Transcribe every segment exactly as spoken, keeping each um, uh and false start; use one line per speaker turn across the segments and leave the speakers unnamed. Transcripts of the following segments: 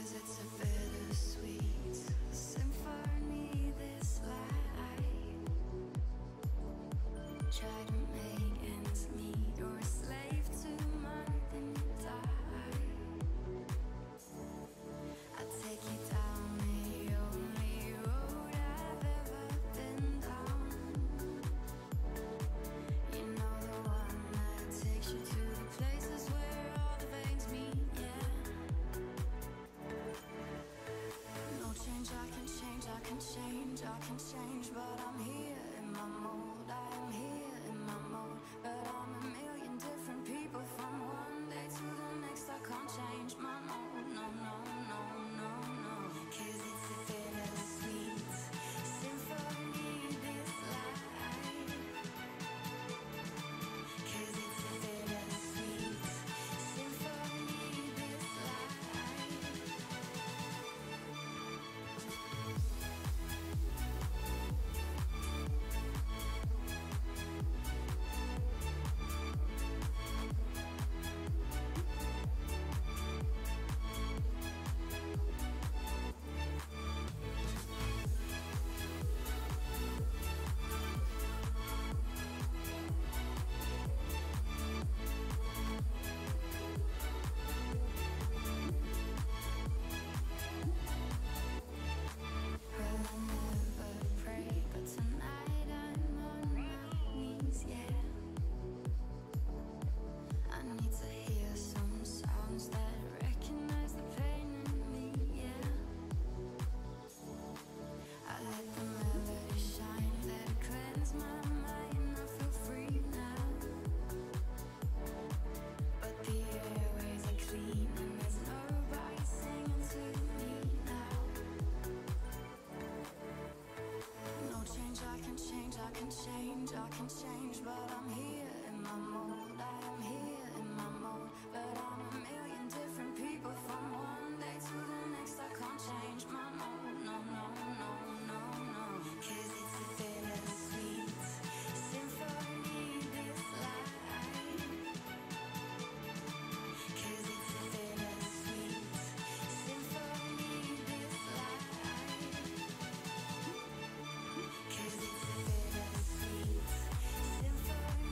it's a bittersweet symphony, this life. Try to make ends meet, you're a slave to money, then you die. I take you down the only road I've ever been down. You know, the one that takes you to the places where all the veins meet, yeah. No change, I can change, I can change, I can change, but I'm here in my mold. I am here in my mode, but I'm a million different people from one day to the next. I can't change my mode, no, no, no, no, no. 'Cause it's a bittersweet symphony, this life. 'Cause it's a bittersweet symphony, this life. Well, I never pray, but tonight I'm on my knees, yeah. I need to hear some sounds that recognize the pain in me, yeah. I let the melody shine, let it cleanse my mind. I feel free now, but the airways are clean and there's nobody singing to me now. No change, I can change, I can change, I can change, but I'm here in my mode. I am here in my mode, but I'm a million different people from one day to the next. I can't change my mode, no, no, no, no, no. 'Cause it's a bittersweet symphony, this life. 'Cause it's a bittersweet symphony, this life. 'Cause it's a bittersweet symphony.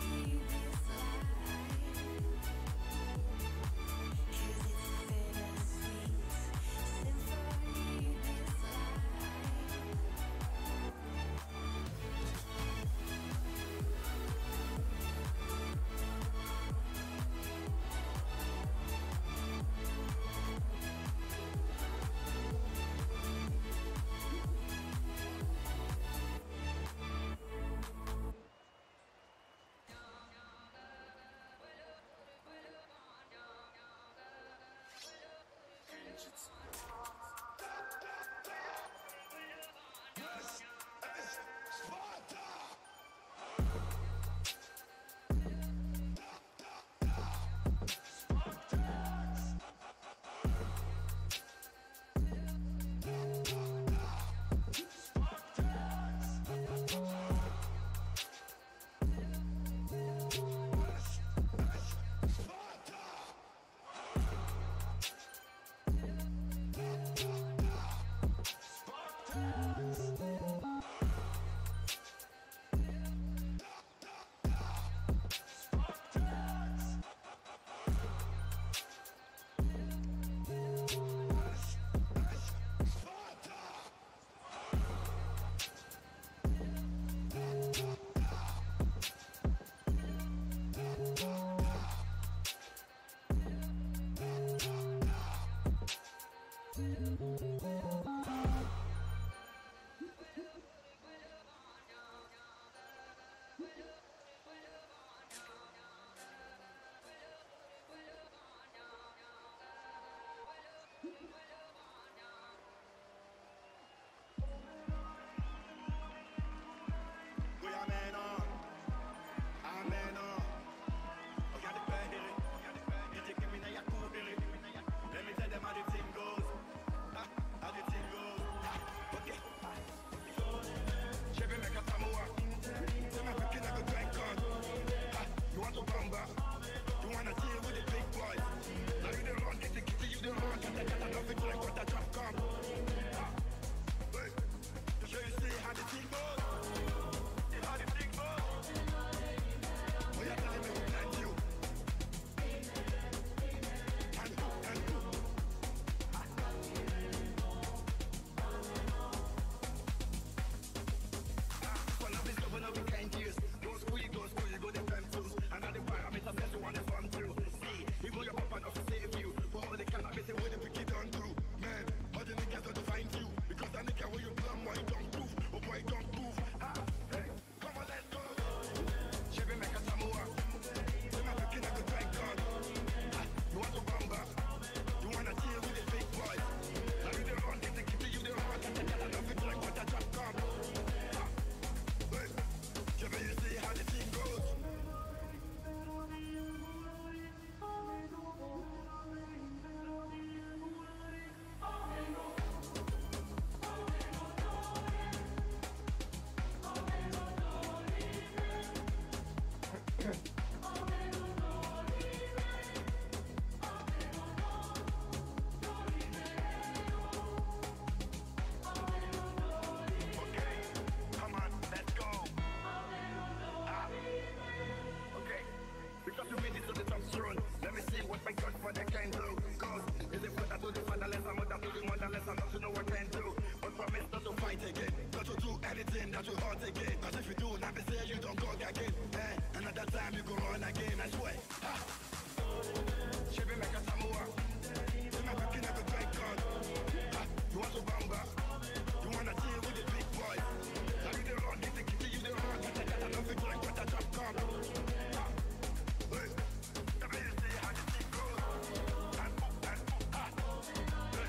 anything that will hurt again. Cause if you do, never say you don't go again. Eh? Another time you go run again, I swear. Ha! She be make a Samoa. You never can never drink God. Ha! You want to bamba? You wanna chill with the big boys? Now you the run, get the kitty, you the run. Get the cat, I love you, drink, but I drop come. Ha! Hey! The way you say how the thing goes. And boop, and boop, ha! Hey!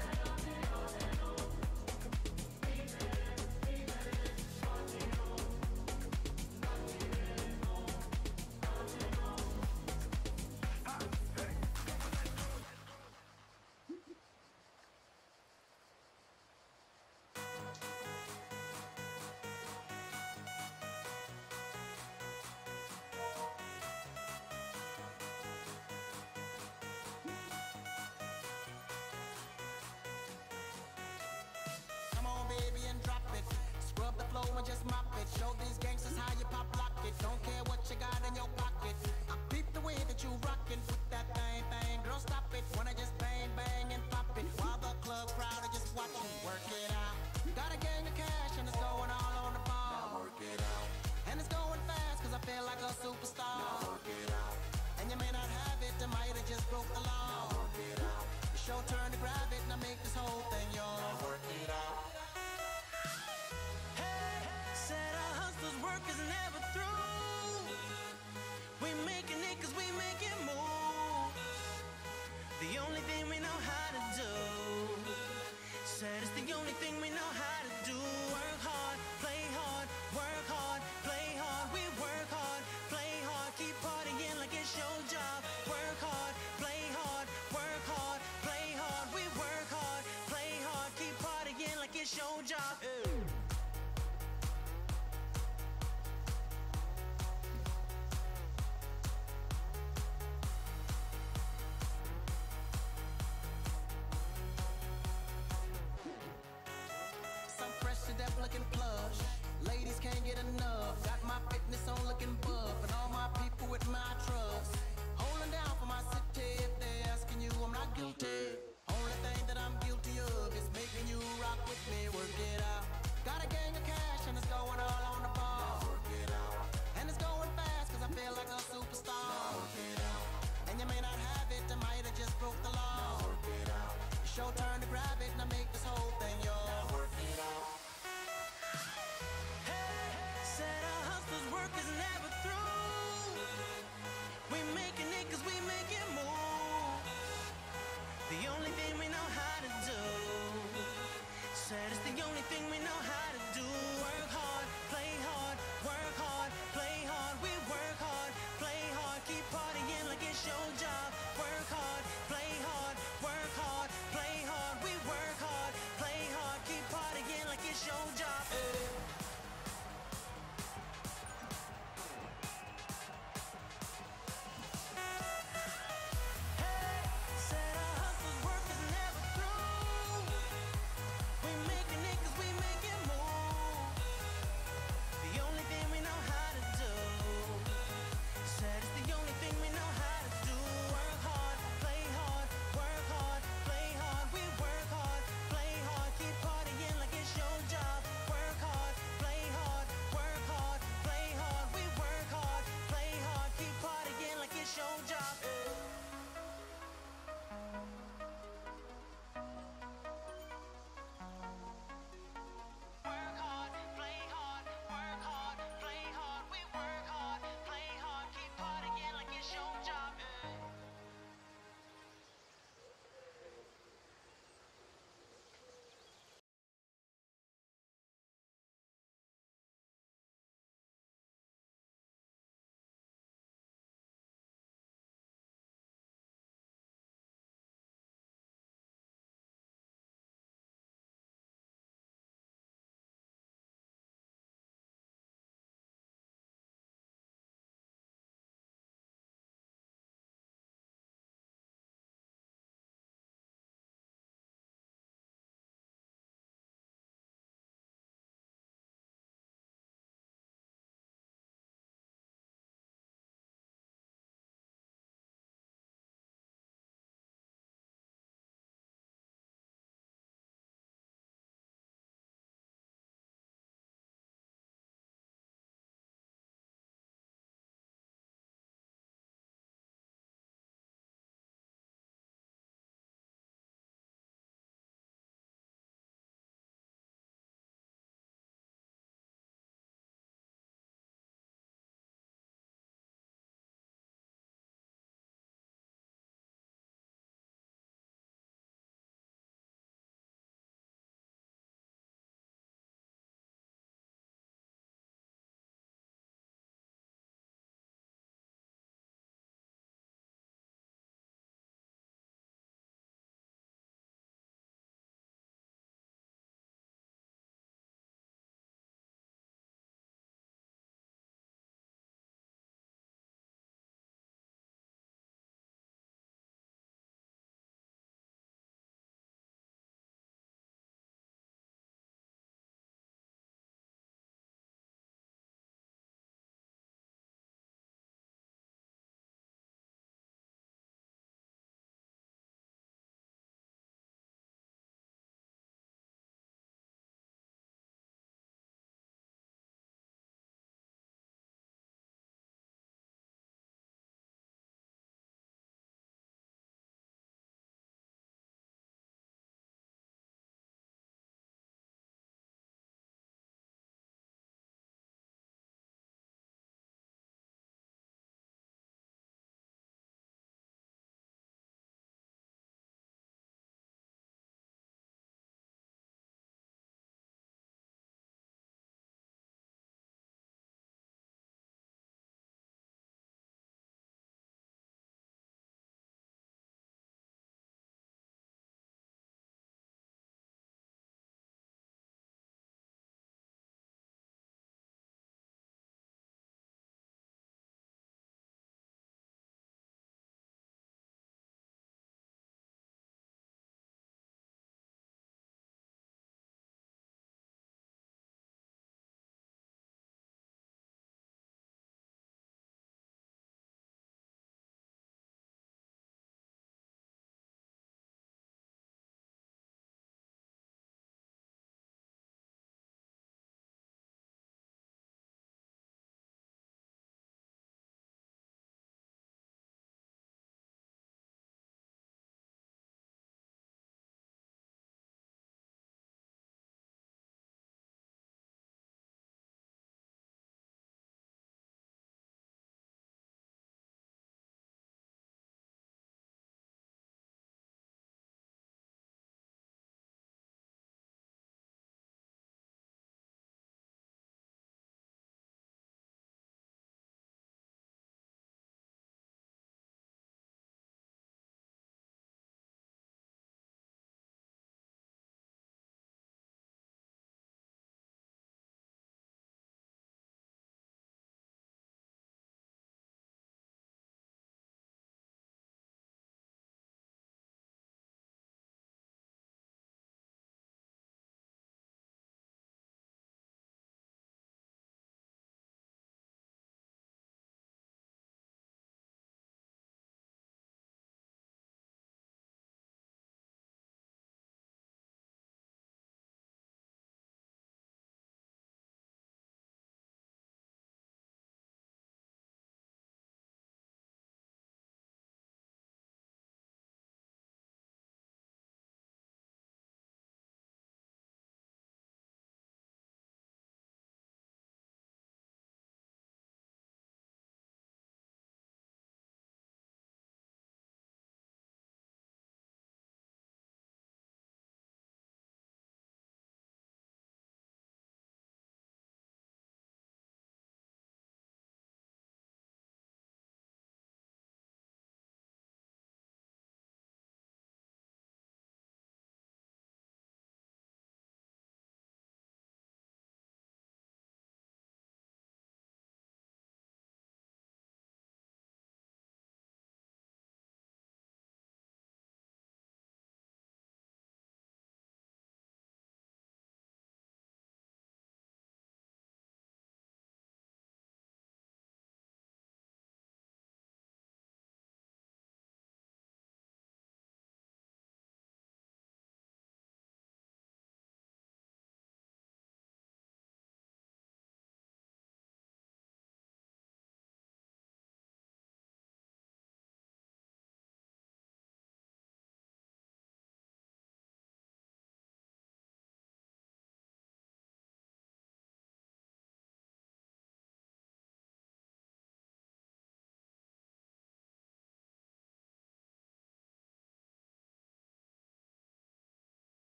Come on, baby, and drop it. Scrub the flow and just mop it. Show these gangsters how you pop lock it. Don't care what you got in your pocket. I peep the way that you rockin' with that thing, thing. Girl, stop it. Wanna just bang, bang, and pop it. While the club crowd are just watching. Work it out. Got a gang of cash and it's going all on the ball. Now work it out. And it's going fast cause I feel like a superstar. Now work it out. And you may not have it, I might have just broke the law. Now work it out. It's your turn to grab it and I make this whole thing yours. Now work it out.
Said our hustlers' work is never through. We making it cause we make it move. The only thing we know how to do. Said it's the only thing we know how to do. Work hard, play hard, work hard, play hard. We work hard, play hard, keep partying like it's your job. Work hard, play hard, work hard, play hard. We work hard, play hard, keep partying like it's your job. Ew.
Some fresh to death looking plush. Ladies can't get enough. Got my fitness on looking buff. And all my people with my trust. Holding down for my city. If they're asking you, I'm not guilty. Only thing that I'm guilty of is making you rock with me. Work it out. Got a gang of cash and it's going all on the ball. Now work it out. And it's going fast cause I feel like a superstar. Now work it out. And you may not have it, I might have just broke the law. Now work it out. It's your turn to grab it and I make this whole thing yours. Now work it out.
Said our hustlers' work is never through.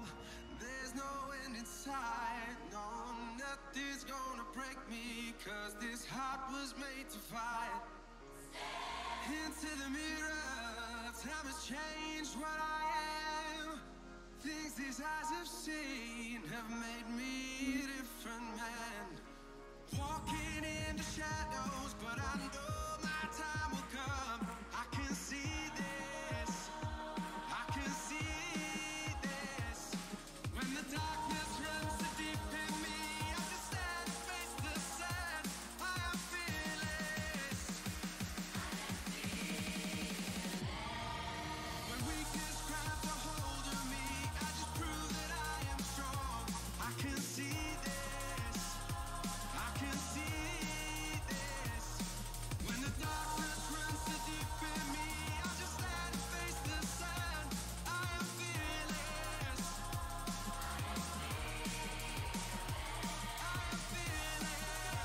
There's no end in sight. No, nothing's gonna break me, cause this heart was made to fight. Into the mirror, time has changed what I am. Things these eyes have seen have made me a different man. Walking in the shadows, but I know my time will come. I can see this, I can see this. When the darkness runs so deep in me, I just stand and face the sun. I am fearless. When weakness grabs a hold of me, I just prove that I am strong. I can see this, I can see this. When the darkness runs so deep in me, I just stand and face the sun. I am fearless. I am fearless.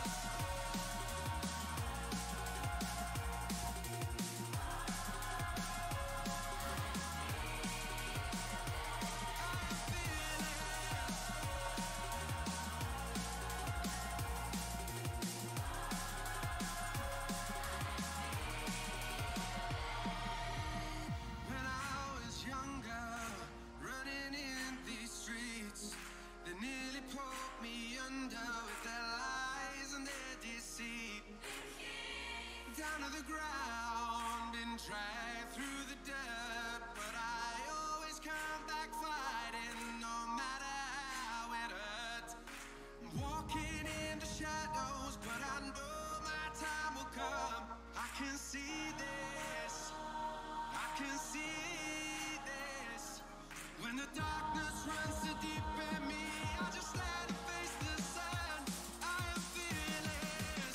When I was younger, running in these streets, they nearly pulled me under with their lies and their deceit. Down to the ground and dragged through the dirt, but I always come back fighting, no matter how it hurts. Walking in the shadows, but I know my time will come. I can see this, I can see this. When the darkness runs so deep in me, I just stand and face the sun. I am fearless.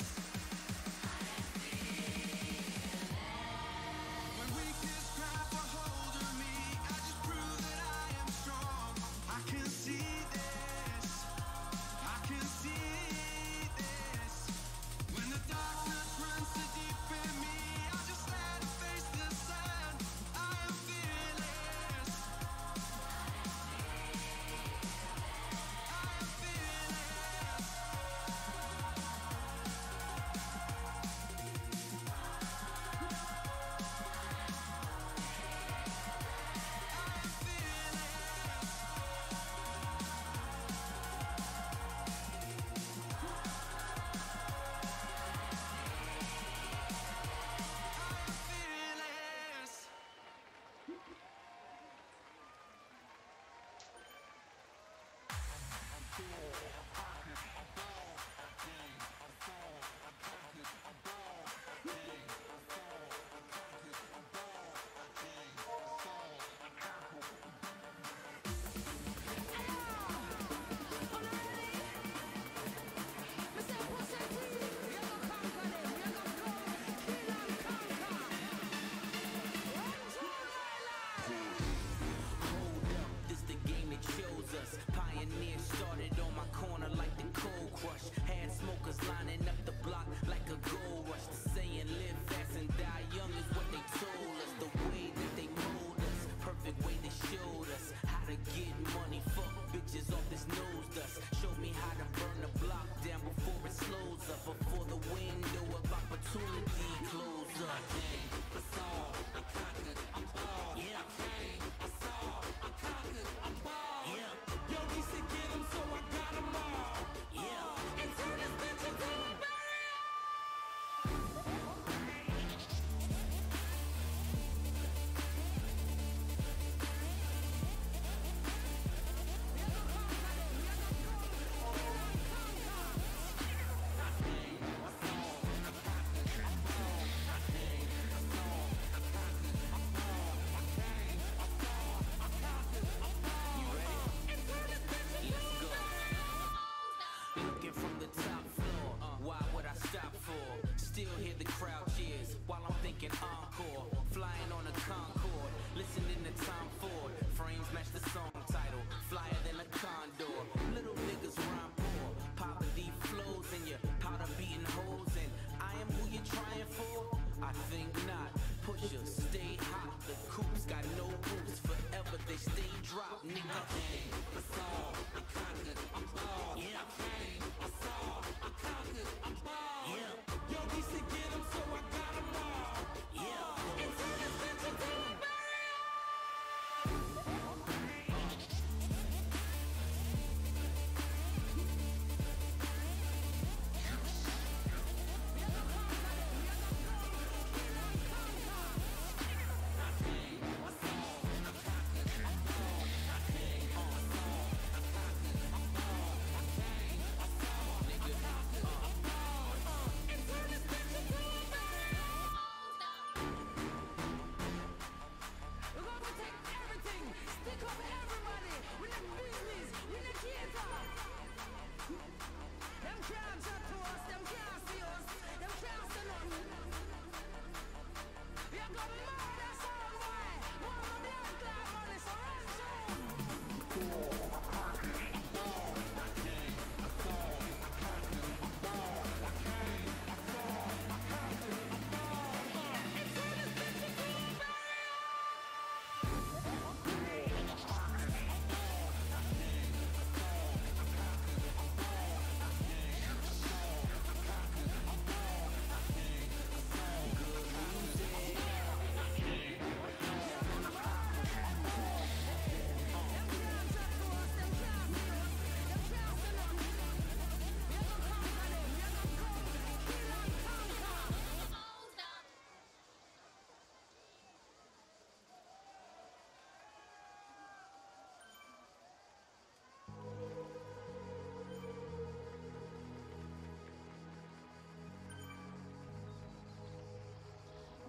When weakness grabs a hold of me, I just prove that I am strong. I can see this, I can see this. When the darkness runs so deep in me, I just stand and face the sun. I am fearless. I am fearless. I am fearless. I am fearless.
This the game that chose us. Pioneers started on my corner like the cold crush. Had smokers lining up the block like a gold rush. The saying live fast and die young is what they told us. The way that they mold us, perfect way they showed us how to get money. Fuck bitches off this nose dust. Showed me how to burn the block down before it slows up. Before the window of opportunity closes up. I saw, I conquered, I'm ball. Yeah, I saw, I conquered, I'm ball. Yeah. Yo, he said get 'em, so I got 'em all. Yeah. And turn this bitch into a barrier. Looking from the top floor, uh, why would I stop for? Still hear the crowd cheers while I'm thinking encore. Flying on a Concorde, listening to Tom Ford. Frames match the song title, flyer than a condor. Little niggas rhyme poor, poverty flows in your powder beating holes. And I am who you're trying for? I think not. Pusher, stay hot. The coops got no roots. Forever they stay dropped, nigga.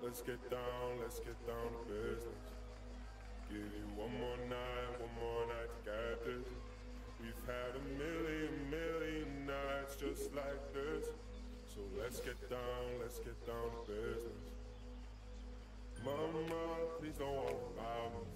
let's get down, let's get down to business. Give you one more night, one more night to get this. We've had a million, million nights just like this. So let's get down, let's get down to business. Mama, please don't worry about me.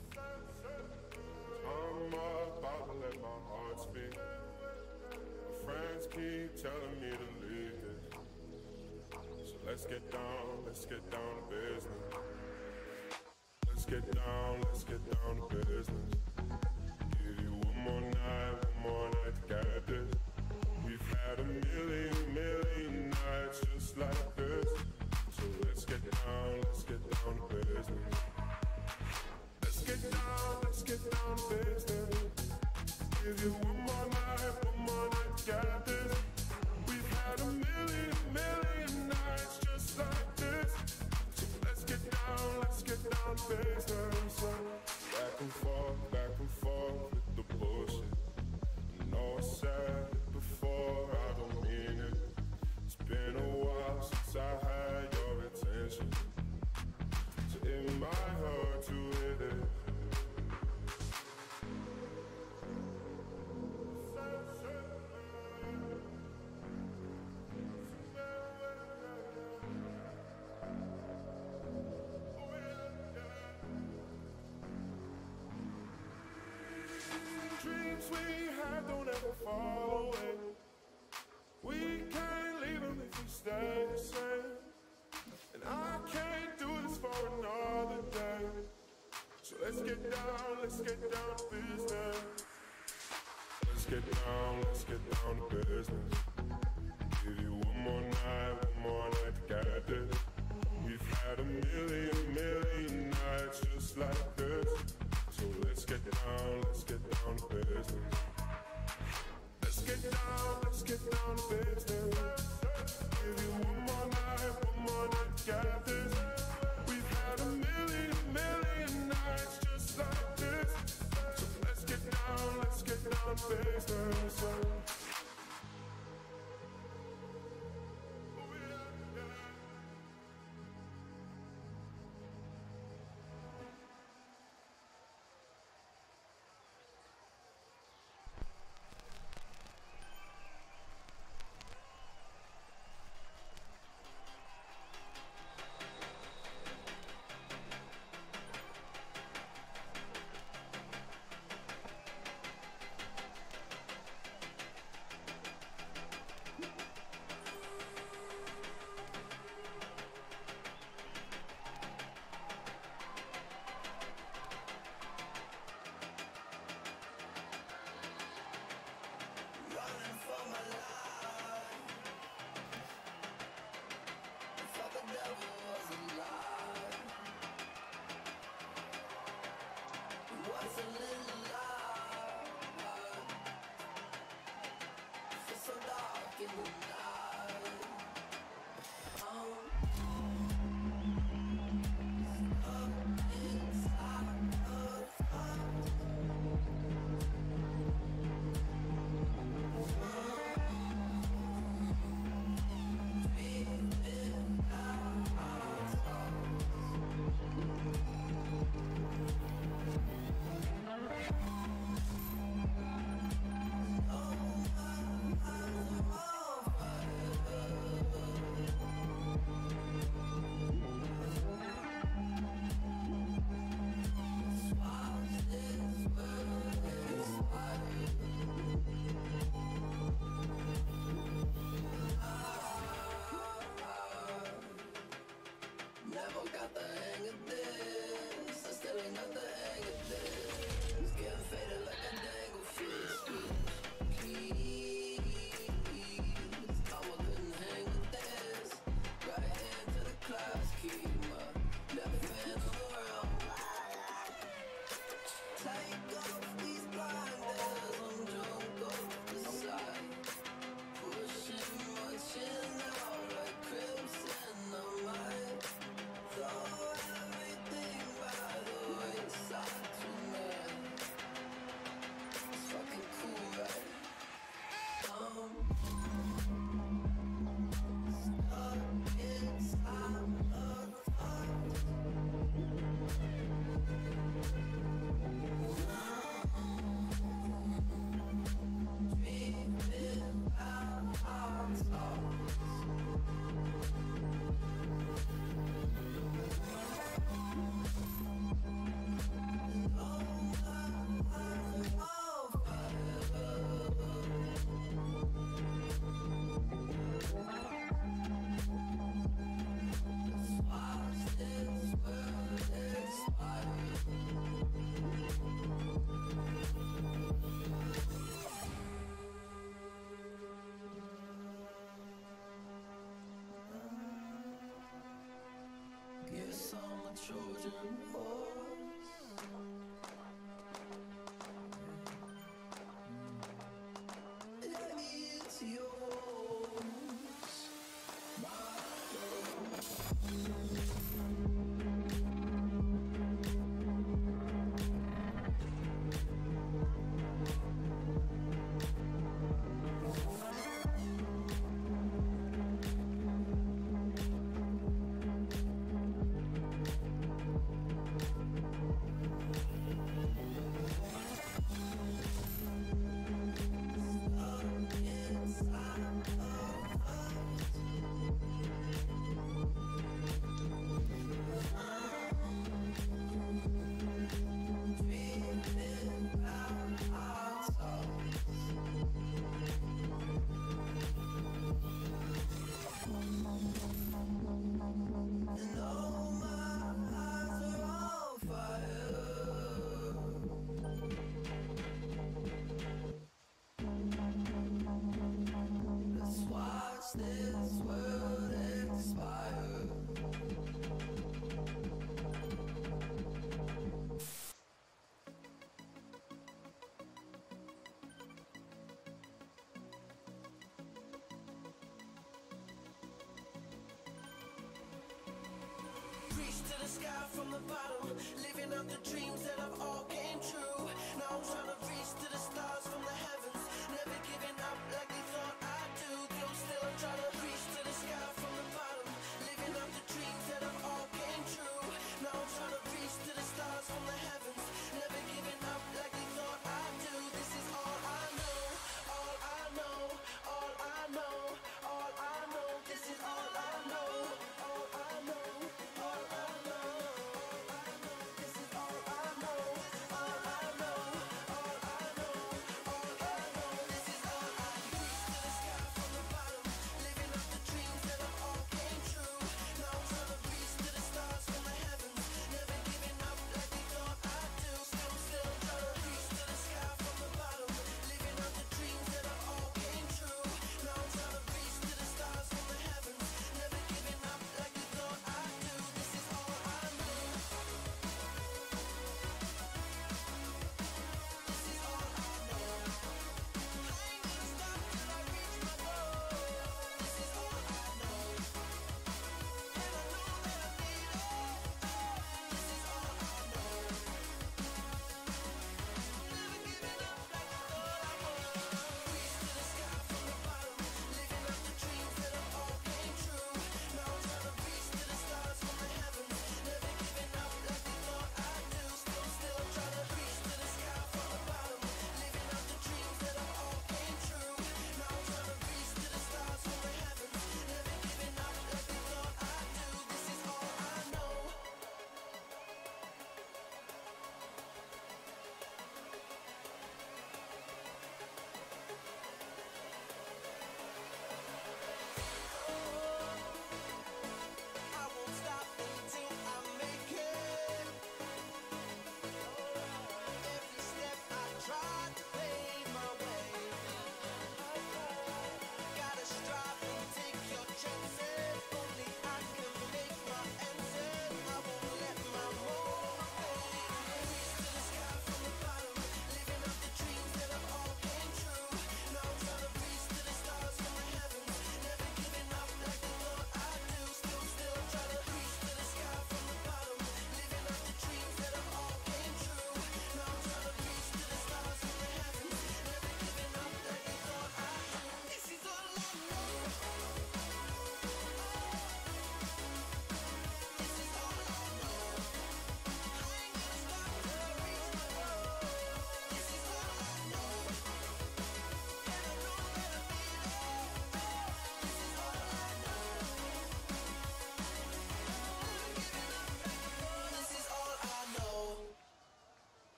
I'm about to let my heart speak. My friends keep telling me to leave this. So let's get down, let's get down to business. Let's get down, let's get down to business. Give you one more night, one more night to get this. We've had a million, million nights just like this. So let's get down, let's get down to business. Let's get down, let's get down to business. Give you one more night, one more night to get this. We've had a million, million nights just like this. So let's get down, let's get down to business. Back and forth, back and forth with the bullshit. I know I said it before, I don't mean it. It's been a while since I had your attention. So it might hurt to hit it. Dreams we had don't ever fall away. We can't leave them if we stay the same. And I can't do this for another day. So let's get down, let's get down to business. Let's get down, let's get down to business. Give you one more night, one more night to get this. We've had a million, million nights just like this. So let's get down, let's get down to business. Let's get down, let's get down to business. Give you one more night, one more night to get this. We've had a million, million nights just like this. So let's get down, let's get down to business.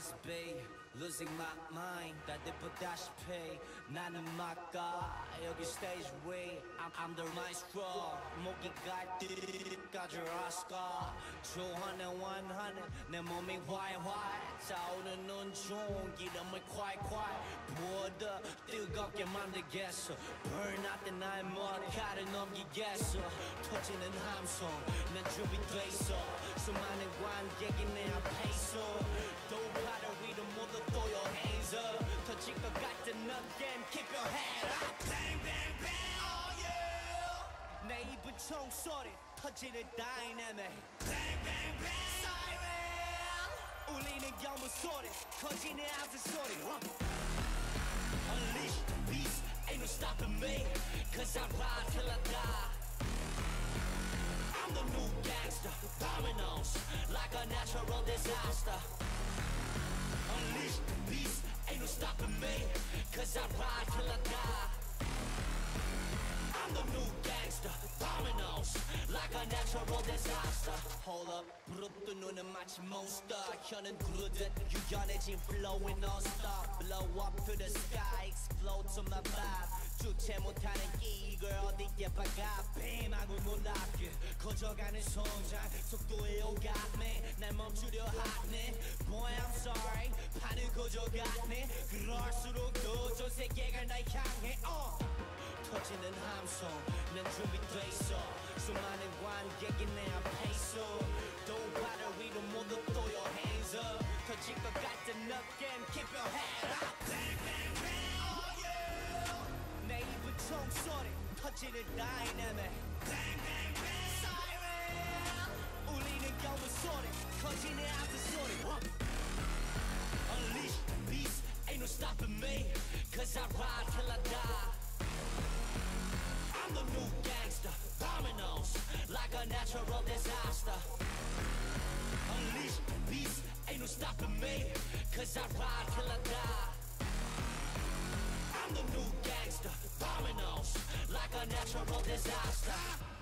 must be losing my mind. 다들 보다시피 나는 막가 여기 stage way. I'm, I'm the maestro. 목이 갈 때까지 라스카. 좋아하는 원하는 내 몸이 활활 타오는 온종 기름을 콸콸 부어더 뜨겁게 만들겠어. Burn out the night 머리카락을 넘기겠어. 터지는 함성 난 준비돼 있어. 수많은 관객이 내 앞에 있어. 돌파를 위로 모두 throw your hands up. 터질 것 같은 again keep your head up. Bang bang bang oh yeah. 내 입은 총소리 터지는 dynamic. Bang bang bang siren. 울리는 경무 소리 커지는 아들 소리. Unleash the beast ain't no stopping me. Cause I ride till I die. I'm the new gangster, dominoes, like a natural disaster. Unleash the beast, ain't no stopping me, cause I ride till I die. I'm the new gangster, dominoes, like a natural disaster. Hold up, 부릅도 눈은 마치 monster. 혀는 구르듯 유연해진 flowing non-stop. Blow up to the sky, explode to my vibe. 주체 못하는 이걸 어디에 박아 빔하고 놀랍게 커져가는 성장 속도에 오가네 날 멈추려 하네. Boy I'm sorry 판을 커져가네. 그럴수록 더 전 세계가 날 향해 uh. 터지는 함성 난 준비돼 있어. 수많은 관객이 내 앞에 있어. 돌파를 위로 모두 throw your hands up. 터질 것 같은 again keep your head up. Bang bang bang oh yeah. 내 입은 총소리 터지는 dynamic. Bang bang bang siren. 울리는 경무 소리 커지는 아들 소리. Unleash the beast ain't no stopping me. Cause I ride till I die. I'm the new gangster, dominoes, like a natural disaster. Unleash the beast, ain't no stopping me, cause I ride till I die. I'm the new gangster, dominoes, like a natural disaster.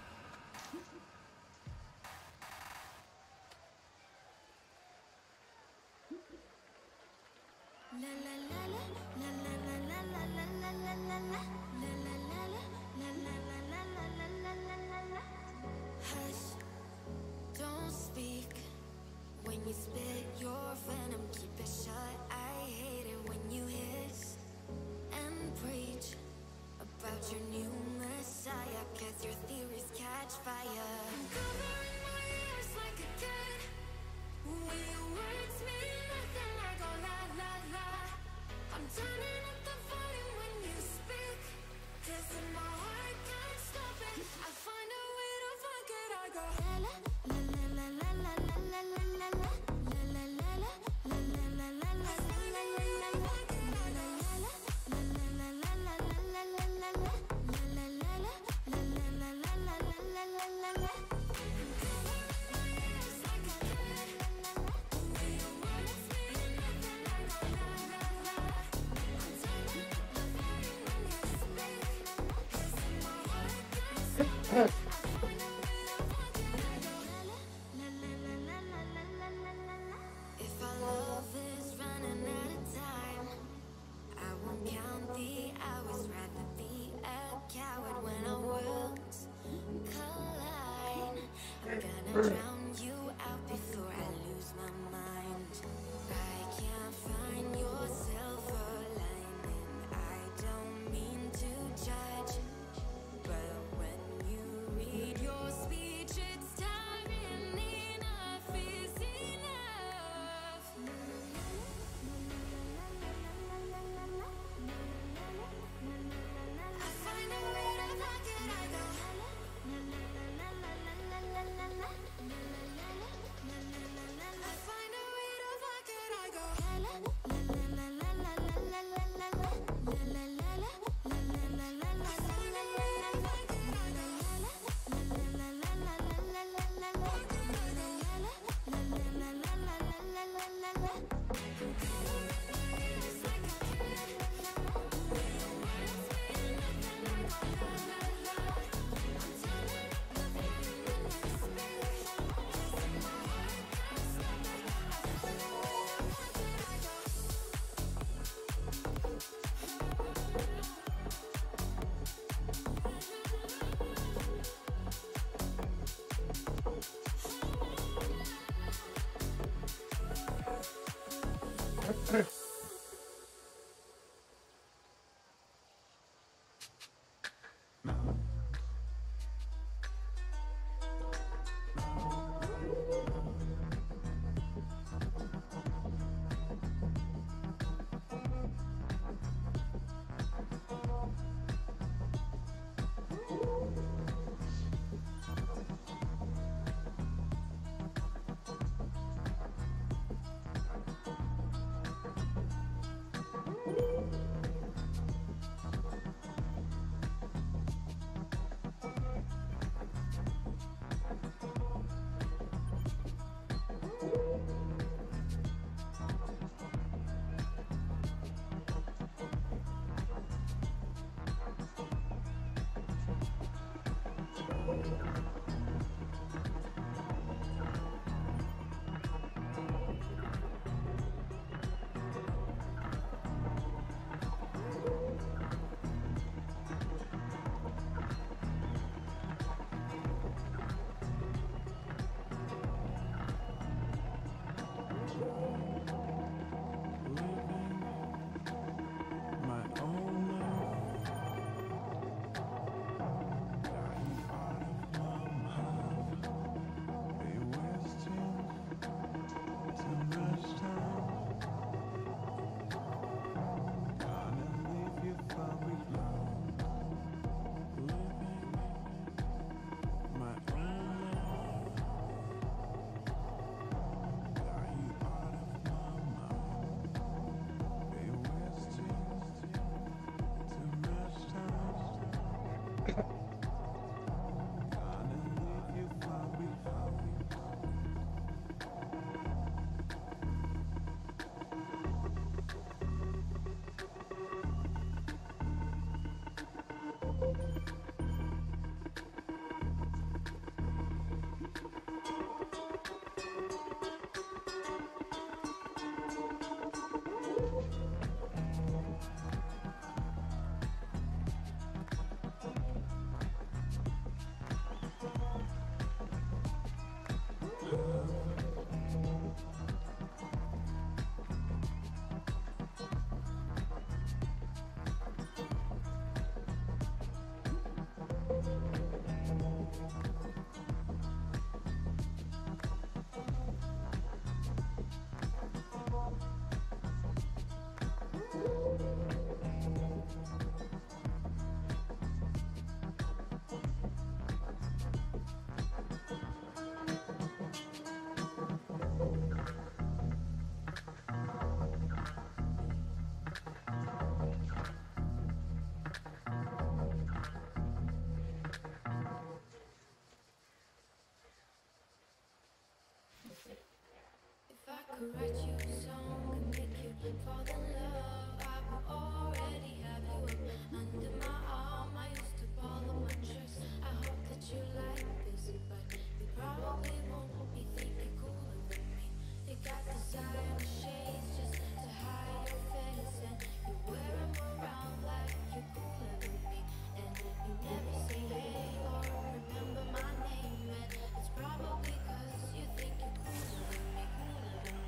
La la la la la la la la la la la la la la. La la la la la la la la la la la la la. Hush, don't speak. When you spit your venom, keep it shut. I hate it when you hiss and preach about your new messiah, cause your theories catch fire. I'm covering my ears like a kid. When your words mean nothing, I go la la la. I'm turning up the volume when you speak, cause in my heart can't stop it. I find a way to fuck it. I go la la la la la la la la la la la. La la la la la la la la la la la la la. La la la la la la la la la la la la la. La la la la la la la la la la la la la. I'm covering my ears like a kid. When your words mean nothing, I go la la la. I'm turning up the volume when you speak, cause in my heart can't stop it. I find a way to fuck it. I go la la la la la la la la la la la. If our love is running out of time, I won't count the hours. Rather be a coward when our worlds collide. I'm gonna drown you out before I lose my mind. I can't find your silver lining. I don't mean to judge, but when you read your speech, it's tiring. Enough is enough. I find a way to fuck it. I go la la la la la la la la la la. could write you a song and make you fall in love, I would already have you up under my arm. I used to ball up my chest. I hope that you like this, but you probably won't be thinking cooler than me. You got designer shades just to hide your face, and you wear them around like you're cooler than me. And you never say hey or remember my name, and it's probably cause you think you're cooler than me, cooler than me.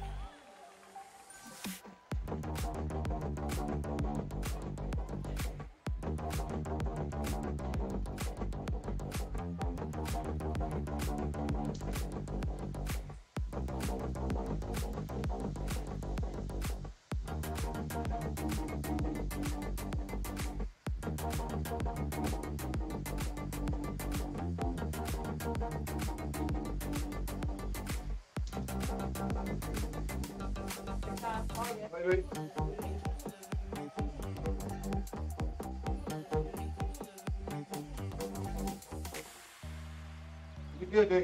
Maybe. You good, dude?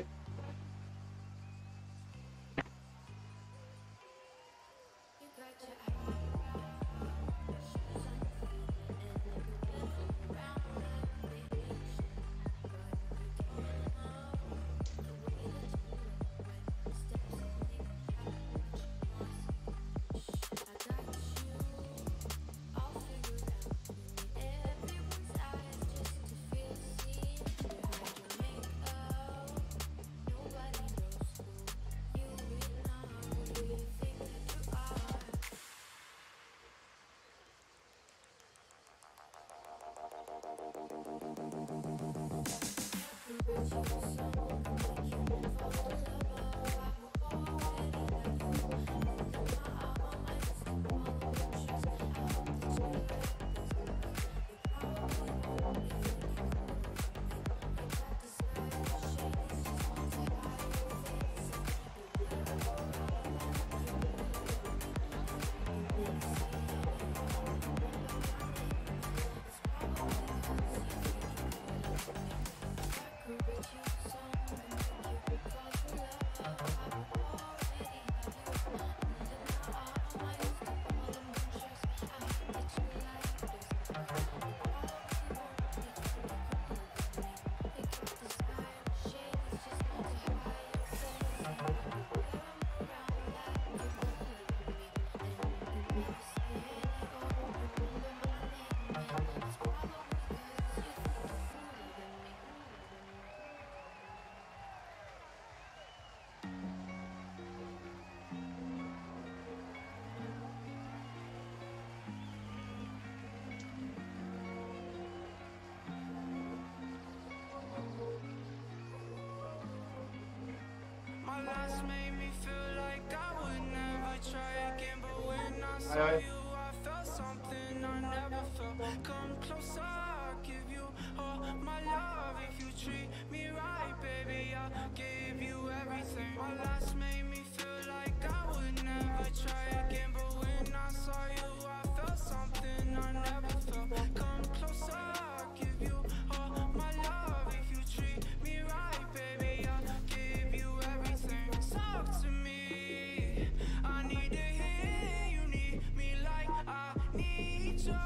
My last made me feel like I would never try again, but when I saw you, I felt something I never felt. Come closer, I'll give you all my love. If you treat me right, baby, I'll give you everything. My last made me feel like I would never try again, but when I saw you, I felt something I never felt. Come closer, I'll give you all my love. If you treat me right, baby, I'll give you everything. Talk to me, I need to hear you need me like I need you.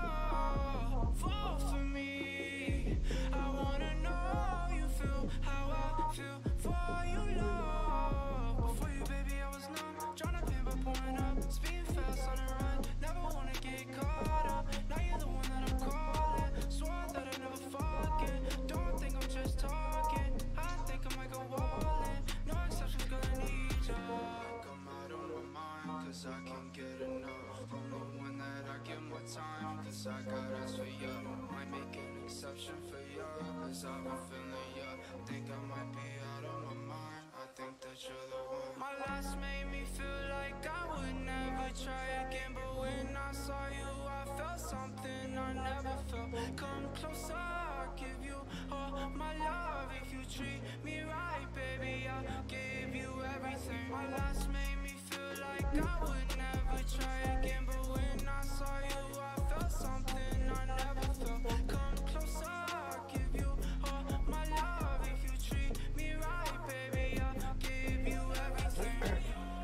Fall for me, I wanna know you feel how I feel for you, love. Before you, baby, I was numb, tryna pin but pouring up, speeding fast on the run, never wanna get caught up. Now you're the one that I'm calling, swore that I never forget. Don't think I'm just talking, I think I might go all in. No exceptions, girl, I need ya. Come out of my mind, cause I can't get enough. Only one that I give my time, cause I got eyes for ya. Might make an exception for ya, cause I've been feeling ya. Think I might be out of my mind, I think that you're the one. My last made me feel like I would never try again, but when I saw you, I felt something I never felt. Come closer, I'll give you all my love. If you treat me right, baby, I'll give you everything. My last made me feel like I would never try again, but when I saw you, I felt something I never felt. Come closer, I'll give you all my love. If you treat me right, baby, I'll give you everything.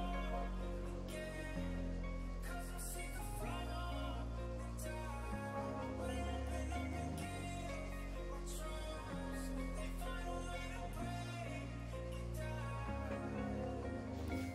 Cause I'm sick of falling and down. When I open up and give my trust, they find a way to break it down.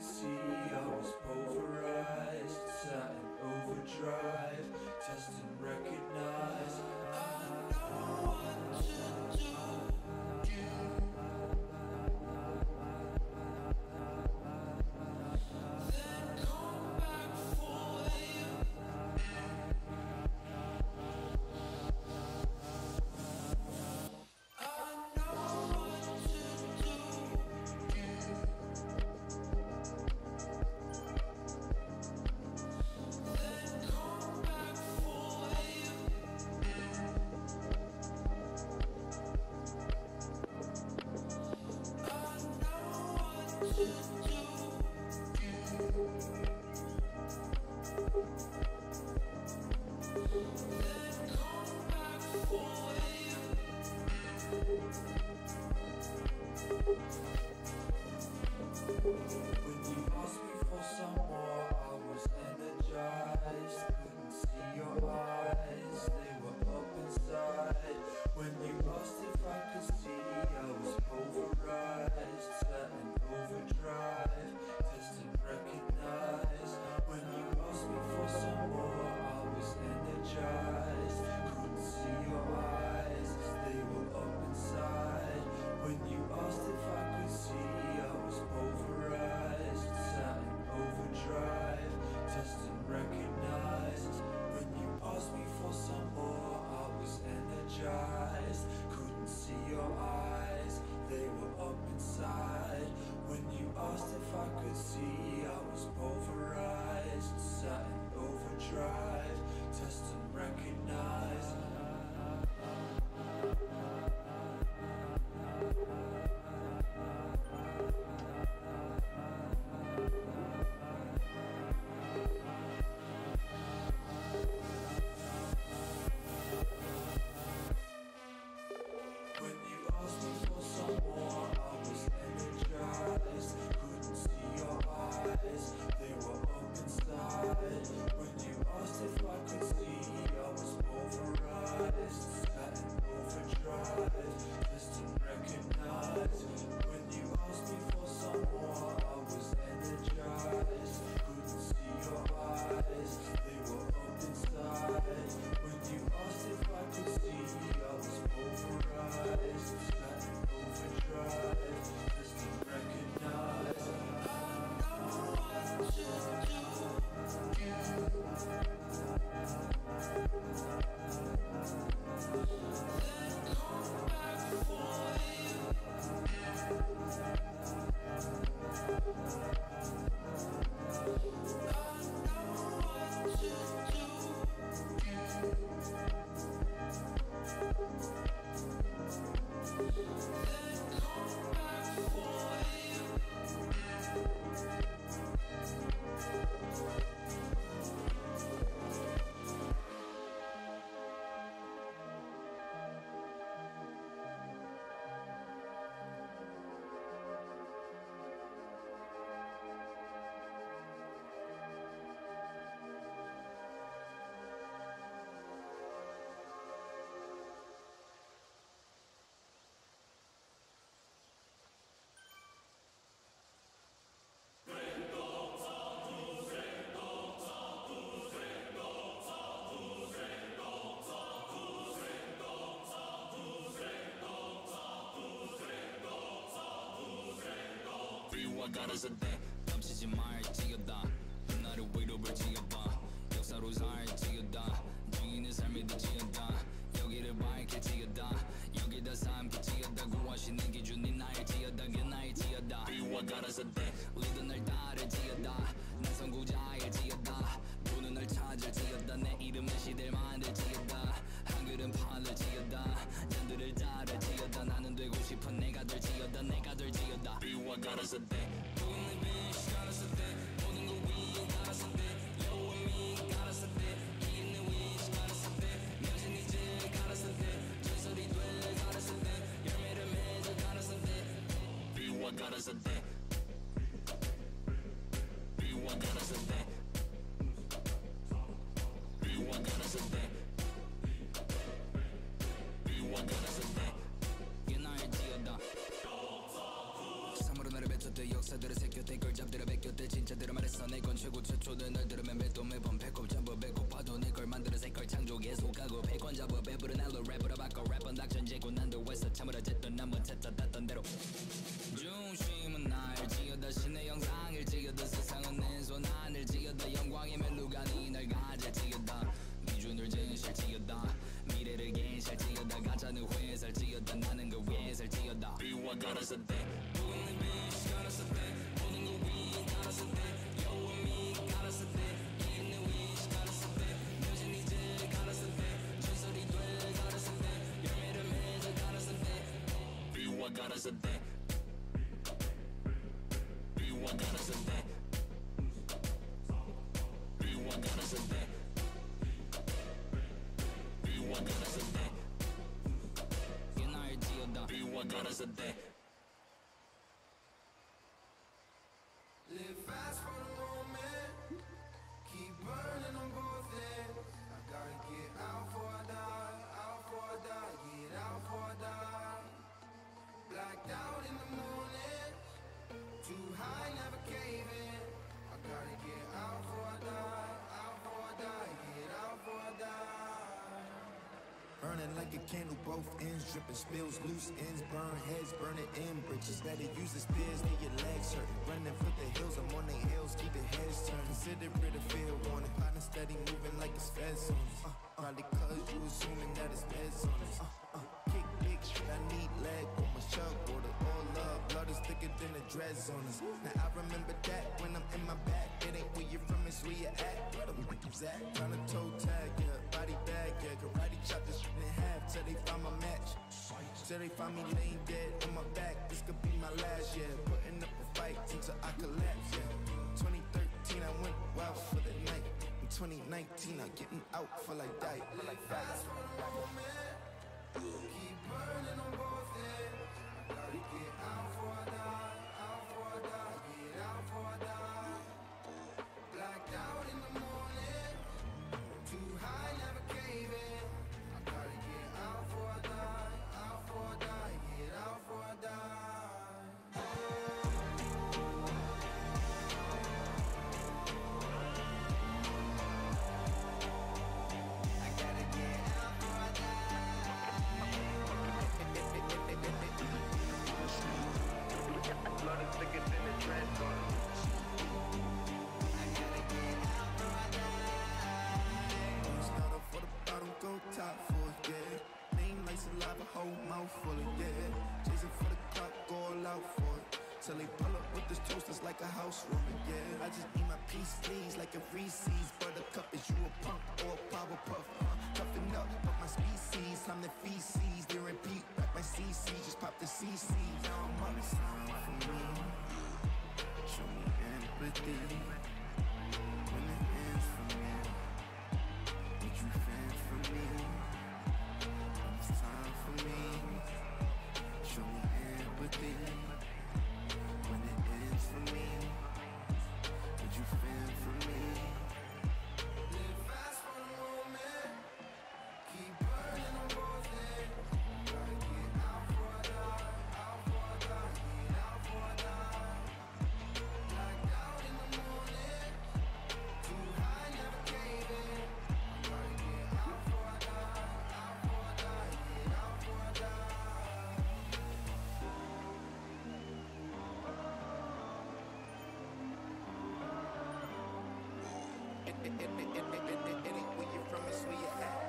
could see I was pulverized, sat in overdrive, test and recognize. I know what to do. Then come back for you. I know what to do. Then come back for you. I know what to do. Then come back for you. When you asked me for some more, I was energized. Couldn't see your eyes, they were up inside. When you asked if I could see, I was pulverized, sat in overdrive, test and recognize. When you asked me for some more, I was energized. Couldn't see your eyes, they were up inside. When you asked if I could see, I was pulverized, sat in overdrive, test and recognize. When you asked me for some more, I was energized. Couldn't see your eyes, they were up inside. When you asked if I could see, I was pulverized, sat in overdrive, test and recognize. When you asked me for some more, I was energized. Couldn't see your eyes, they were up inside. When you asked if I could see, I was pulverized, sat in overdrive, just to recognize. When you asked me for some more, I was energized. Couldn't see your eyes, they were up inside. When you asked if I could see, I was pulverized, sat in overdrive, just to recognize. I know what to do. Then come back for you. I know what to do. Then come back for you.
가라사대 멈추지 말지어다 나를 위로를 지어봐 역사로 살지어다 정의는 삶이 되지어다 여기를 밝힐지어다 여기다 삼킬지어다 구하시는 기준이 나일지어다 그 나일지어다 비와 가라사대 우리도 날 따를지어다 난 선구자일지어다 돈은 날 찾을지어다 내 이름은 시대를 만들지어다 한글은 팔을지어다 잔들을 따를지어다 나는 되고 싶은 내가 될지어다 내가 될지어다 비와 가라사대 돈은 빛 가라사대 모든 거 위에 가라사대 You and me 가라사대 있는 위치 가라사대 맺은 이제 가라사대 전설이 될 가라사대 열매를 맺어 가라사대 비와 가라사대 비와 가라사대 비와 가라사대 비와 가라사대 이게 나의 지어다 역사들을 새겼대 걸잡들을 베꼈대 초대 날 들으면 배도 매번 배꼽 잡아 배고파도 내 걸 만들어 새걸 창조 계속하고 패권 잡아 배부른 알로 랩으로 바꿔 랩은 낙천제고 난도 웨스 참으라 쨌던 남은 챗다 땄던 대로 중심은 날 지어다 신의 영상을 지어다 세상은 내 손 안을 지어다 영광의 멜로가니 날 가질 지어다 기준을 진실 지어다 미래를 괜실 지어다 가짜는 회살 지어다 나는 그 회살 지어다 비와 가라서 돼 보이는 빛이 가라서 돼 보는 거 위 가라서 돼 여우미 가라서 돼 있는 위시 가라서 돼 여진 이제 가라서 돼 전설이 돼 가라서 돼 열매를 맺어 가라서 돼 비와 가라서 돼 비와 가라서 돼 비와 가라서 돼 비와 가라서 돼 옛날 지어다 비와 가라서 돼
Live fast for the moment, keep burning on both ends. I gotta get out before I die, out before I die, get out before I die. Blacked out in the morning, too high, never caving. I gotta get out before I die, out before I die, get out before I die. Burning like a candle, both ends dripping, spills, loose ends, burn heads, burning in bridges. Better use the spears, get your legs hurt. Running for the hills, I'm on the hills, keep the heads turned. Consider it a fair warning. Partner steady moving like it's feds on us. Uh, probably cause you assuming that it's feds on us. Uh, uh, kick big shit, I need leg on my chug water. All love, blood is thicker than the dreads on us. Now I remember that when I'm in my back. It ain't where you're from, it's where you at. Where the niggas at? Tryna toe tag, yeah, body bag, yeah. Karate chop this shit in half till they find my match. Till they find me laying dead on my back. This could be my last year. Putting up a fight until I collapse, yeah. twenty thirteen, I went wild for the night. In twenty nineteen, I'm getting out for like that. Fast for the moment, keep burning on both ends. I gotta get out before I die, out before I die, get out before I die. Blacked out in the morning, too high, never caving. I gotta get out before I die, out before I die, get out before I die.
Blood is thicker than the dreads on it.
I gotta get out before I die. Start off for the bottom, go top for it, yeah. Name like saliva, whole mouth full of, yeah. Chasing for the clock, go all out for it. Till they pull up with this toasters like a housewarming, yeah. I just need my piece, please, like a Reese's. Buttercup, is you a punk or a Powerpuff? Huh? Toughen up, but my species, I'm the feces. They repeat, back my C C, just pop the C C. Now I'm on the sign for me. Show me empathy. When it ends for me, would you fend for me? When it's time for me, show me empathy. When it ends for me, would you fend for me? Live fast for the moment, keep burning on both ends. Gotta get out before I die, out before I die, get out before I die. Blacked out in the morning, too high, never caving. Gotta get out before I die, out before I die, get out before I die. It, it, it, it, it, it, it, it ain't where you're from, it's where you're at.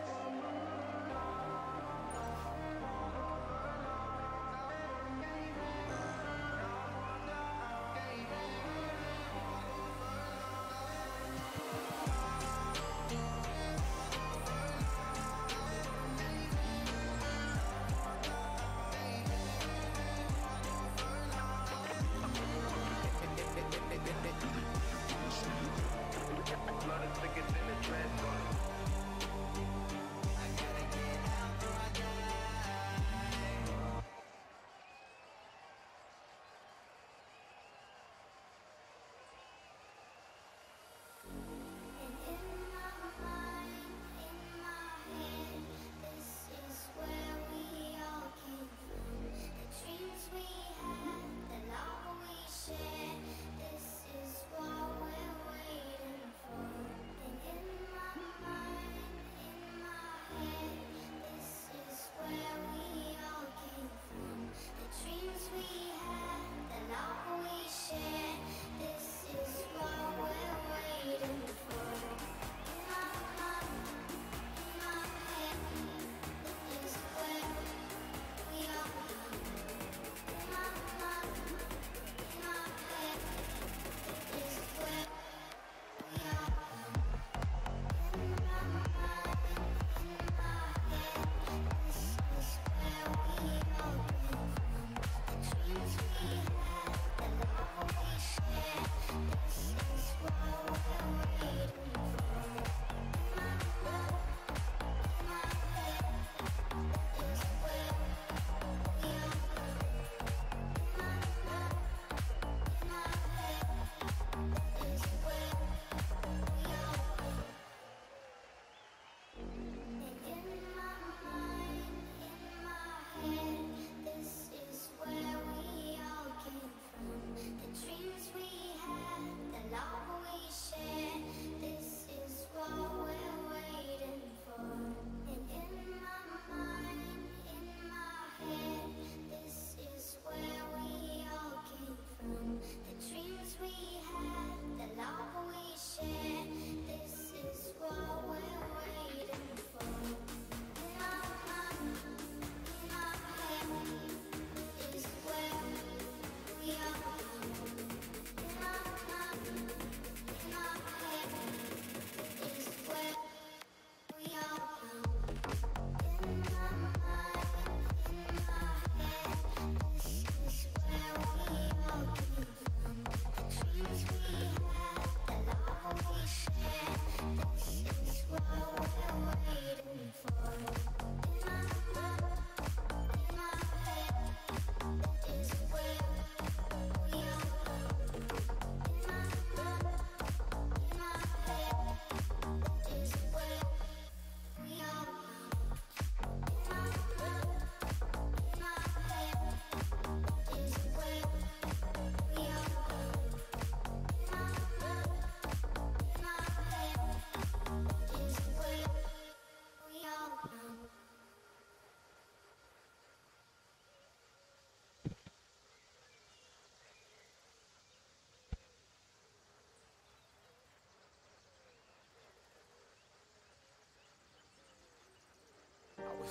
Blood is thicker than the dreads on it.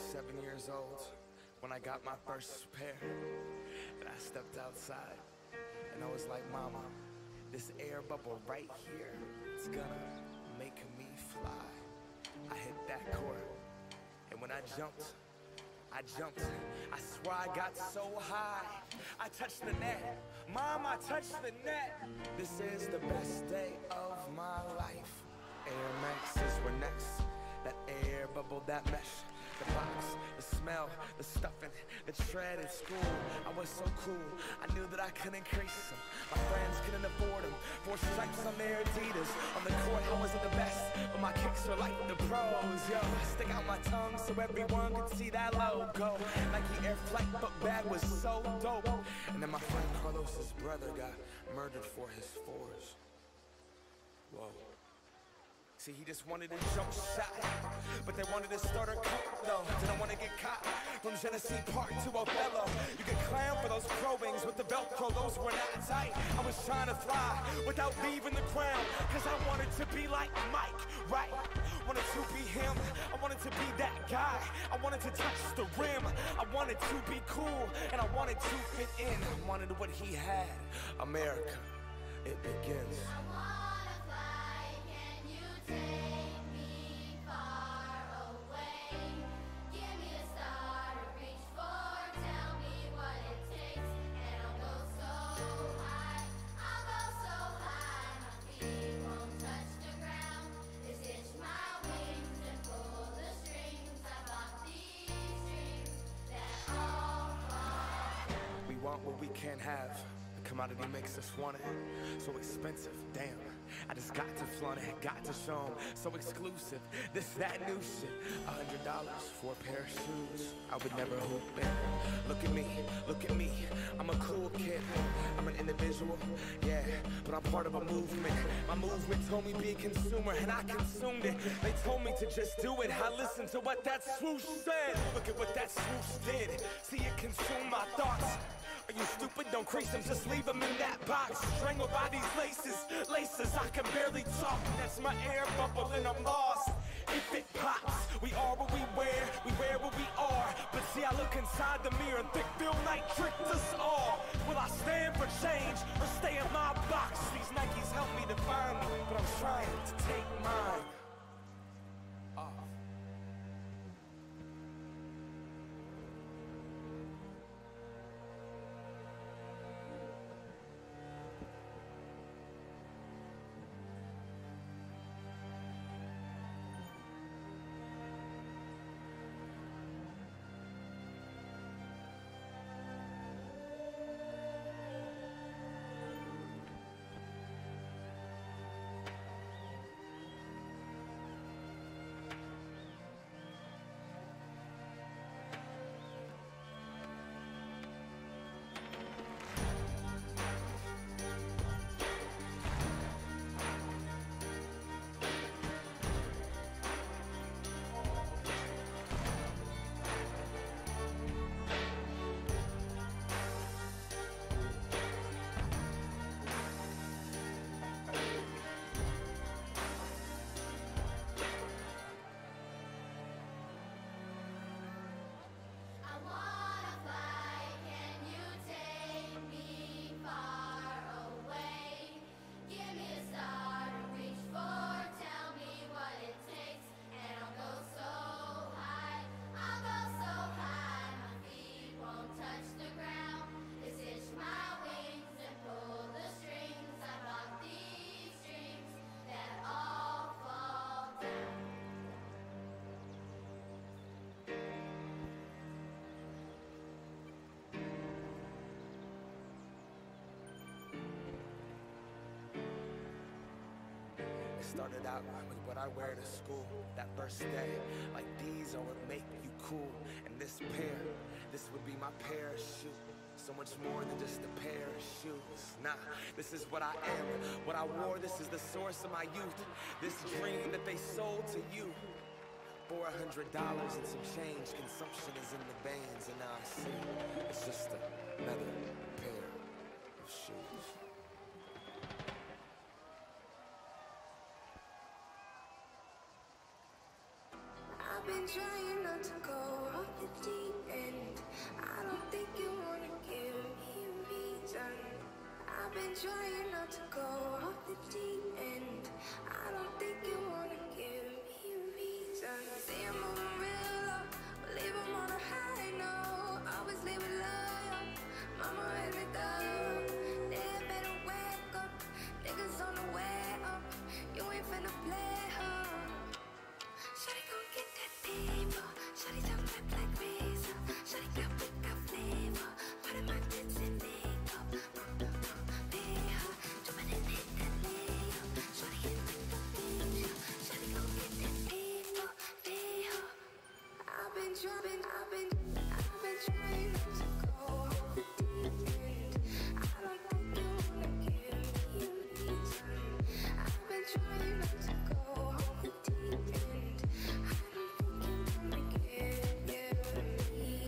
seven years old when I got my first pair. And I stepped outside and I was like, Mama, this air bubble right here, it's gonna make me fly. I hit that court, and when I jumped, I jumped. I swear I got so high, I touched the net. Mom, I touched the net. This is the best day of my life. Air Maxes were next. That air bubble, that mesh, the box, the smell, the stuffing, the tread at school. I was so cool, I knew that I could increase them. My friends couldn't afford them. Four stripes on their Adidas. On the court, I wasn't the best, but my kicks were like the pros. Yo, I stick out my tongue so everyone could see that logo. Nike Air Flight book bag was so dope. And then my friend Carlos's brother got murdered for his fours. Whoa. See, he just wanted a jump shot, but they wanted to start a cup, though. Didn't want to get caught. From Genesee Park to Othello, you could clown for those crowings with the Velcro, those were not tight. I was trying to fly without leaving the ground, cause I wanted to be like Mike, right? Wanted to be him, I wanted to be that guy. I wanted to touch the rim, I wanted to be cool, and I wanted to fit in. I wanted what he had. America, it begins. What we can't have, the commodity makes us want it. So expensive, damn, I just got to flaunt it, got to show 'em. So exclusive, this, that new shit. A hundred dollars for a pair of shoes, I would never hoop in. Look at me, look at me, I'm a cool kid. I'm an individual, yeah, but I'm part of a movement. My movement told me be a consumer, and I consumed it. They told me to just do it, I listened to what that swoosh said. Look at what that swoosh did, see it consume my thoughts. Are you stupid? Don't crease them, just leave them in that box. Strangled by these laces, laces, I can barely talk. That's my air bubble and I'm lost. If it pops, we are what we wear, we wear what we are. But see, I look inside the mirror and think Phil Knight tricked us all. Will I stand for change or stay in my box? These Nikes help me define me, but I'm trying to take mine off. Started out with what I wear to school that first day. Like these are what make you cool. And this pair, this would be my parachute. So much more than just a pair of shoes. Nah, this is what I am. What I wore, this is the source of my youth. This dream that they sold to you. For a hundred dollars and some change, consumption is in the veins. And now I see it's just another pair of shoes.
I
I've been trying not to go off the deep end. I don't think you wanna give me a reason. I've been trying not to go off the deep end. I don't think you wanna give me a reason. Say I'm moving real low, but leave 'em on a high note. Always leave it loyal. Mama raised me thorough. They better wake up. Niggas on the way up. You ain't finna play, huh? Shawty gon' get that paper. Shawty talk rap like razor. Shawty got wick, got flavor. Part of my tits and makeup. Uh, uh, pay her. Jumpin' and hit that layup. Shawty hit with the beat. Shawty gon' get that paper. Pay her. I've been trying, I've been, I've been trying not to go off the deep end. I don't think you wanna give me a reason. I've been trying not to go off the deep end. I don't think you wanna give, give me.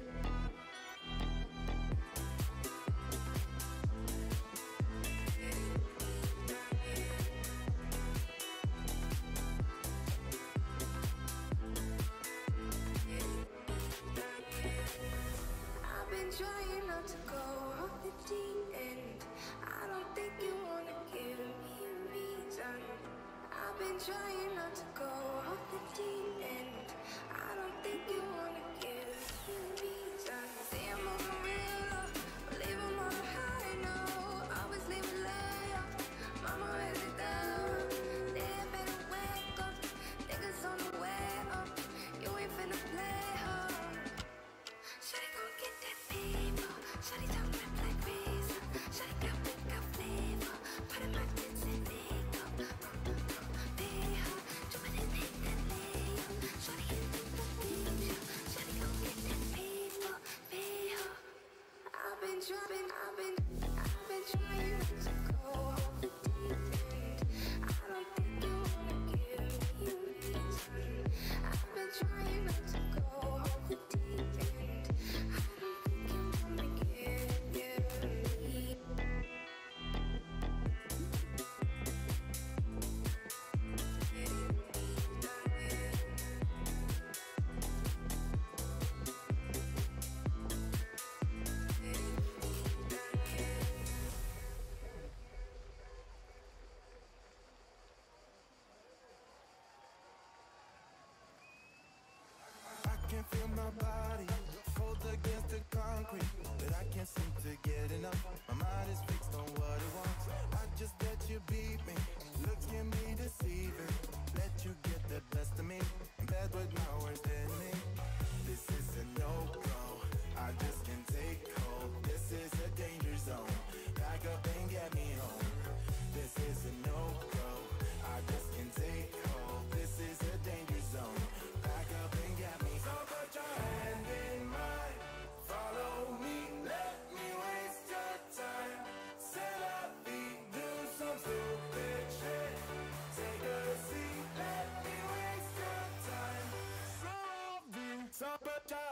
I've been trying not to go off the deep end. I don't think you wanna give me a reason. I've been trying not to go off the deep end. I don't think you wanna give me a reason. Say I'm moving real low, but leave 'em on a high note. Always leave it loyal. Mama raised me thorough. They better wake up. Niggas on the way up. You ain't finna play, huh? Shawty gon' get that paper. Shawty talk rap like razor. Shawty got wick, got flavor. Part of my tits and makeup. Uh, uh, pay her. Jumpin' and hit that layup. Shawty hit with the beat. Shawty gon' get that paper. Pay her. I've been trying, I've been, I've been trying not to go off the deep end. I don't think you wanna give me a reason. I've been trying not to go off the deep end. I don't think you wanna give, give me.
I can feel my body fold against the concrete, but I can't seem to get enough. My mind is fixed on what it wants. I just let you beat me, looks can be deceiving. Let you get the best of me, in bed with my worst enemy. This is a no-go, I just can't take hold. This is a danger zone, back up and get me home. This is a no-go, I just can't take hold. This is a danger zone, back up and get me home. So put your hand in mine, follow me, let me waste your time. Set up feet, do some stupid shit. Take a seat, let me waste your time. So put your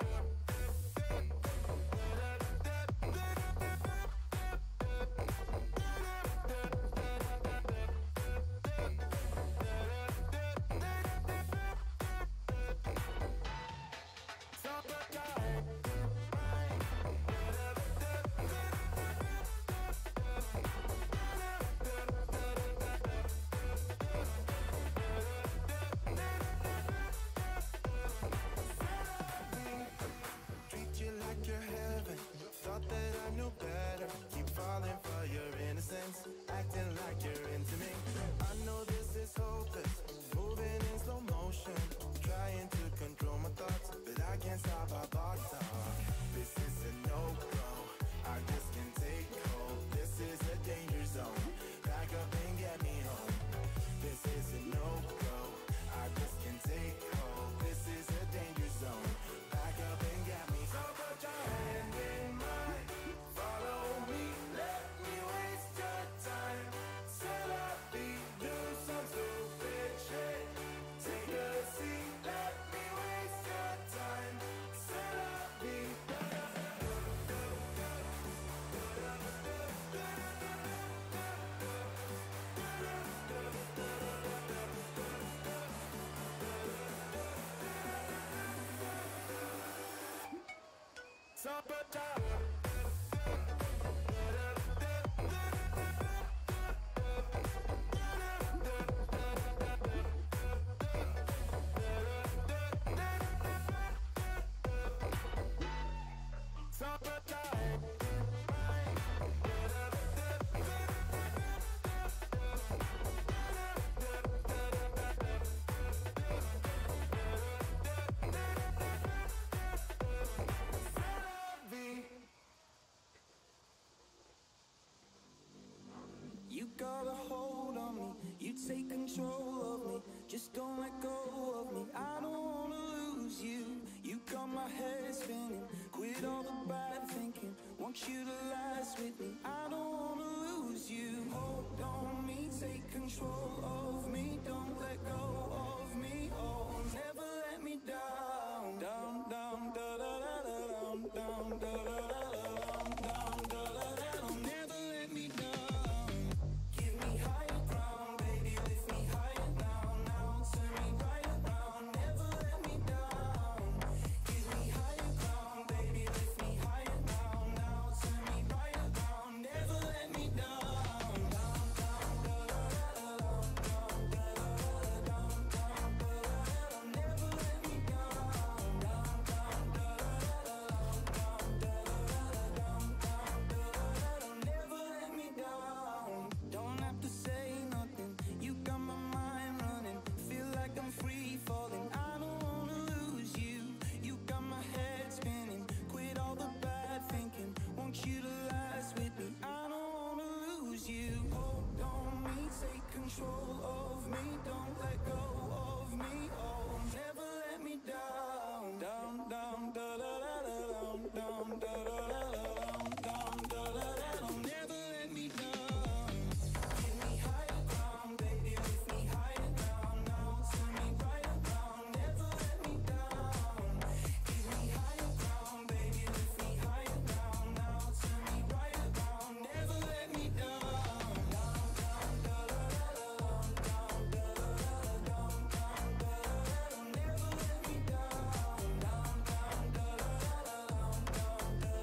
You got a hold on me, you take control of me. Just don't let go of me, I don't wanna lose you. You got my head spinning, quit all the bad thinking. Want you to last with me, I don't wanna lose you. Hold on me, take control of me. Don't let go of me, oh, never let me down. Down, down, da da da da, down, down, da da da da, down, down, da da da da. Never let me down. Give me higher ground, baby, lift me higher now, now. Turn me right around, never let me down. Give me higher ground, baby, lift me higher now, now. Turn me right around, never let me down. Down, down, da da da da, down, down, da da da da, down, down, da da da da. Never let me down. Down, down, da da da da, down, down, da da da da, down, down, da da da da. Never let me down. Don't have to say nothing, you got my mind running. Feel like I'm free falling, I don't wanna lose you. You got my head spinning, quit all the bad thinking. Want you to last with me, I don't wanna lose you. Hold on me, take control of me. Don't let go of me, oh, never let me down. Down, down, da da da da, down, down, da da da da, down, down, da da da da. Never let me down. Give me higher ground, baby, lift me higher now, now. Turn me right around, never let me down. Give me higher ground, baby, lift me higher now, now. Turn me right around, never let me down. Down, down, da da da da, down, down, da da da da, down, down, da da da da. Never let me down. Down, down, da da da da, down, down, da da da da.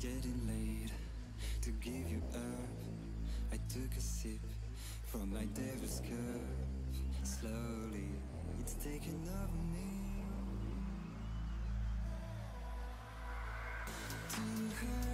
getting late to give you up. I took a sip from my devil's cup. Slowly, it's taking over me. To her